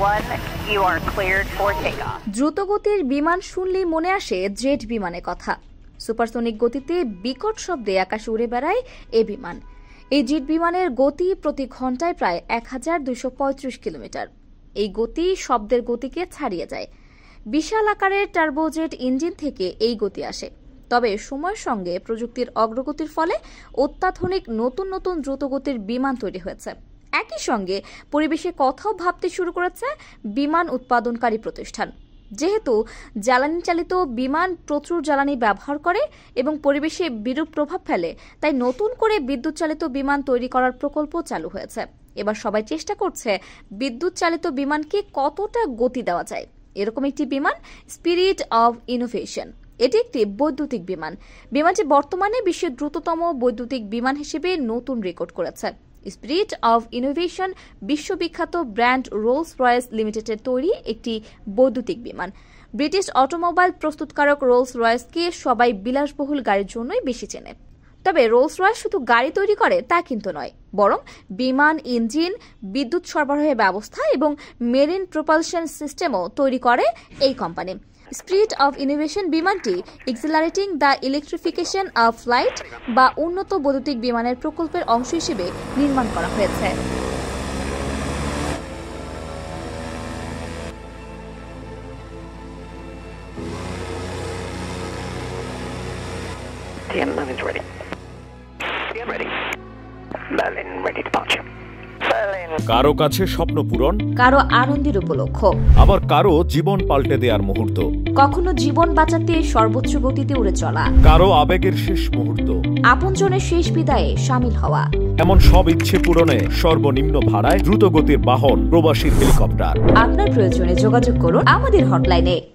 one, you are cleared for takeoff. দ্রুতগতির বিমান শুনলেই মনে আসে জেট বিমানের কথা। সুপারসনিক গতিতে বিকট শব্দে আকাশে উড়ে বেড়ায় এ বিমান। এই জেট বিমানের গতি প্রতি ঘন্টায় প্রায় 1235 কিলোমিটার। এই গতি শব্দের গতিকে ছাড়িয়ে যায়। বিশাল আকারের টার্বোজেট ইঞ্জিন থেকে এই গতি আসে। তবে সময়ের সঙ্গে প্রযুক্তির অগ্রগতির ফলে অত্যাধুনিক নতুন নতুন দ্রুতগতির বিমান তৈরি হয়েছে। একই সঙ্গে পরিবেশের কথাও ভাবতে শুরু করেছে বিমান উৎপাদনকারী প্রতিষ্ঠান। যেহেতু জ্বালানি চালিত বিমান প্রচুর জ্বালানি ব্যবহার করে এবং পরিবেশে বিরূপ প্রভাব ফেলে, তাই নতুন করে বিদ্যুৎ চালিত বিমান তৈরি করার প্রকল্প চালু হয়েছে। এবার সবাই চেষ্টা করছে বিদ্যুৎ চালিত বিমানকে কতটা গতি দেওয়া যায়। এরকম একটি বিমান স্পিরিট অব ইনোভেশন। এটি একটি বৈদ্যুতিক বিমান। বিমানটি বর্তমানে বিশ্বের দ্রুততম বৈদ্যুতিক বিমান হিসেবে নতুন রেকর্ড করেছে। স্পিরিট অব ইনোভেশন বিশ্ববিখ্যাত ব্র্যান্ড রোলস রয়েস লিমিটেডের তৈরি একটি বৈদ্যুতিক বিমান। ব্রিটিশ অটোমোবাইল প্রস্তুতকারক রোলস রয়েসকে সবাই বিলাসবহুল গাড়ির জন্যই বেশি চেনে। তবে রোলস রয়েস শুধু গাড়ি তৈরি করে তা কিন্তু নয়, বরং বিমান ইঞ্জিন, বিদ্যুৎ সরবরাহের ব্যবস্থা এবং মেরিন প্রপালশন সিস্টেমও তৈরি করে এই কোম্পানি। স্পিরিট অব ইনোভেশন বিমানটি accelerating the electrification of flight বা উন্নত বৈদ্যুতিক বিমানের প্রকল্পের অংশ হিসেবে নির্মাণ করা হয়েছে। কারো কাছে স্বপ্ন পূরণ, কারো আনন্দের উপলক্ষ, আবার কারো জীবন পাল্টে দেওয়ার মুহূর্ত, কখনো জীবন বাঁচাতে সর্বোচ্চ গতিতে উড়ে চলা, কারো আবেগের শেষ মুহূর্ত, আপনজনের শেষ বিদায়ে শামিল হওয়া। এমন সব ইচ্ছে পূরণে সর্বনিম্ন ভাড়ায় দ্রুতগতির বাহন প্রবাসী হেলিকপ্টার। আপনার প্রয়োজনে যোগাযোগ করুন আমাদের হটলাইনে।